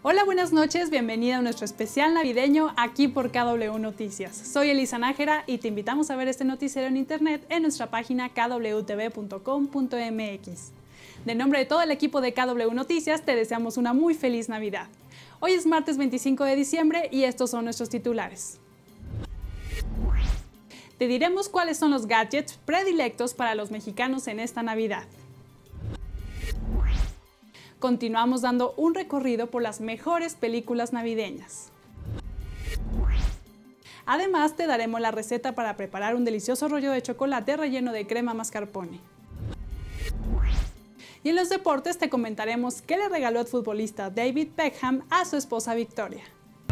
Hola, buenas noches, bienvenida a nuestro especial navideño aquí por KW Noticias. Soy Elisa Nájera y te invitamos a ver este noticiero en internet en nuestra página kwtv.com.mx. De nombre de todo el equipo de KW Noticias, te deseamos una muy feliz Navidad. Hoy es martes 25 de diciembre y estos son nuestros titulares. Te diremos cuáles son los gadgets predilectos para los mexicanos en esta Navidad. Continuamos dando un recorrido por las mejores películas navideñas. Además, te daremos la receta para preparar un delicioso rollo de chocolate relleno de crema mascarpone. Y en los deportes te comentaremos qué le regaló el futbolista David Beckham a su esposa Victoria.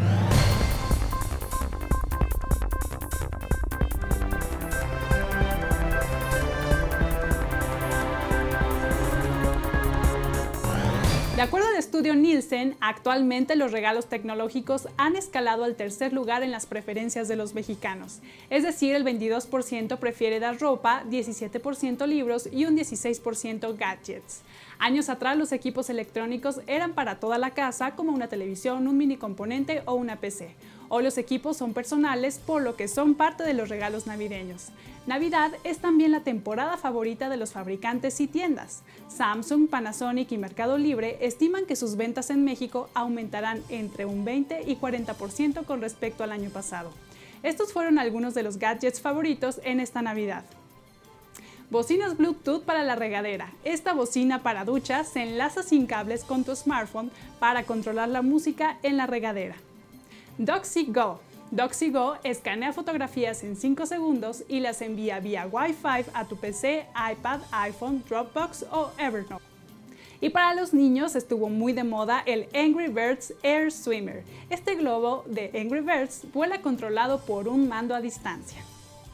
De acuerdo al estudio Nielsen, actualmente los regalos tecnológicos han escalado al tercer lugar en las preferencias de los mexicanos. Es decir, el 22% prefiere dar ropa, 17% libros y un 16% gadgets. Años atrás los equipos electrónicos eran para toda la casa, como una televisión, un mini componente o una PC. Hoy los equipos son personales, por lo que son parte de los regalos navideños. Navidad es también la temporada favorita de los fabricantes y tiendas. Samsung, Panasonic y Mercado Libre estiman que sus ventas en México aumentarán entre un 20 y 40% con respecto al año pasado. Estos fueron algunos de los gadgets favoritos en esta Navidad. Bocinas Bluetooth para la regadera. Esta bocina para ducha se enlaza sin cables con tu smartphone para controlar la música en la regadera. DoxyGo. DoxyGo escanea fotografías en 5 segundos y las envía vía Wi-Fi a tu PC, iPad, iPhone, Dropbox o Evernote. Y para los niños estuvo muy de moda el Angry Birds Air Swimmer. Este globo de Angry Birds vuela controlado por un mando a distancia.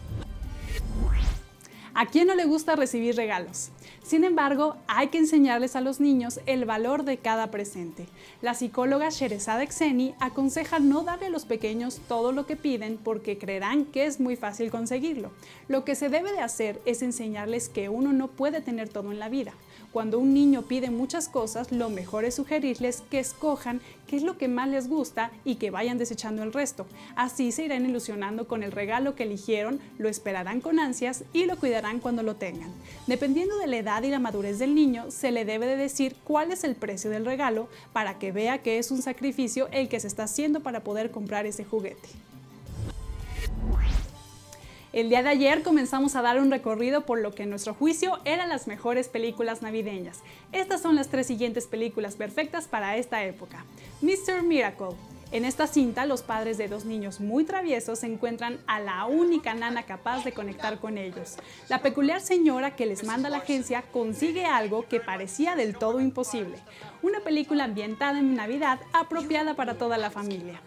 ¿A quién no le gusta recibir regalos? Sin embargo, hay que enseñarles a los niños el valor de cada presente. La psicóloga Sheresada Exeni aconseja no darle a los pequeños todo lo que piden porque creerán que es muy fácil conseguirlo. Lo que se debe de hacer es enseñarles que uno no puede tener todo en la vida. Cuando un niño pide muchas cosas, lo mejor es sugerirles que escojan qué es lo que más les gusta y que vayan desechando el resto. Así se irán ilusionando con el regalo que eligieron, lo esperarán con ansias y lo cuidarán cuando lo tengan. Dependiendo de la edad y la madurez del niño, se le debe de decir cuál es el precio del regalo para que vea que es un sacrificio el que se está haciendo para poder comprar ese juguete. El día de ayer comenzamos a dar un recorrido por lo que en nuestro juicio eran las mejores películas navideñas. Estas son las 3 siguientes películas perfectas para esta época. Mr. Miracle. En esta cinta, los padres de 2 niños muy traviesos encuentran a la única nana capaz de conectar con ellos. La peculiar señora que les manda a la agencia consigue algo que parecía del todo imposible. Una película ambientada en Navidad apropiada para toda la familia.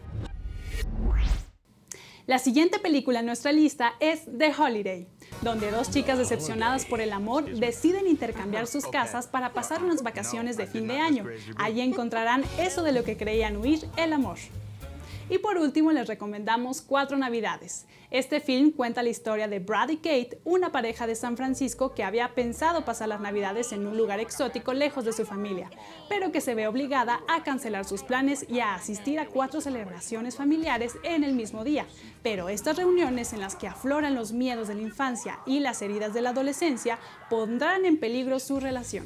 La siguiente película en nuestra lista es The Holiday, donde 2 chicas decepcionadas por el amor deciden intercambiar sus casas para pasar unas vacaciones de fin de año. Allí encontrarán eso de lo que creían huir, el amor. Y por último les recomendamos 4 Navidades. Este film cuenta la historia de Brad y Kate, una pareja de San Francisco que había pensado pasar las Navidades en un lugar exótico lejos de su familia, pero que se ve obligada a cancelar sus planes y a asistir a 4 celebraciones familiares en el mismo día. Pero estas reuniones, en las que afloran los miedos de la infancia y las heridas de la adolescencia, pondrán en peligro su relación.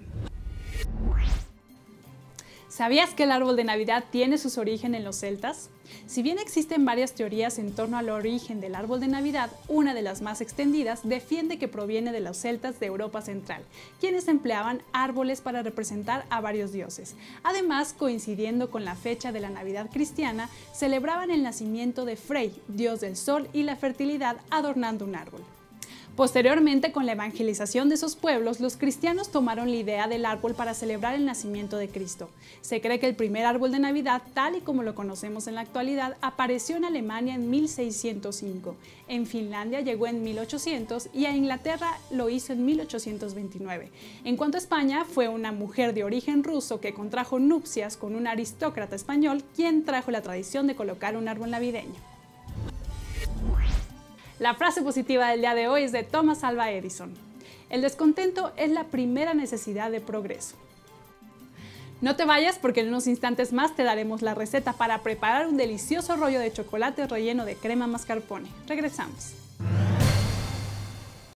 ¿Sabías que el árbol de Navidad tiene sus orígenes en los celtas? Si bien existen varias teorías en torno al origen del árbol de Navidad, una de las más extendidas defiende que proviene de los celtas de Europa Central, quienes empleaban árboles para representar a varios dioses. Además, coincidiendo con la fecha de la Navidad cristiana, celebraban el nacimiento de Frey, dios del sol y la fertilidad, adornando un árbol. Posteriormente, con la evangelización de esos pueblos, los cristianos tomaron la idea del árbol para celebrar el nacimiento de Cristo. Se cree que el primer árbol de Navidad, tal y como lo conocemos en la actualidad, apareció en Alemania en 1605, en Finlandia llegó en 1800 y a Inglaterra lo hizo en 1829. En cuanto a España, fue una mujer de origen ruso que contrajo nupcias con un aristócrata español, quien trajo la tradición de colocar un árbol navideño. La frase positiva del día de hoy es de Thomas Alva Edison. El descontento es la primera necesidad de progreso. No te vayas porque en unos instantes más te daremos la receta para preparar un delicioso rollo de chocolate relleno de crema mascarpone. Regresamos.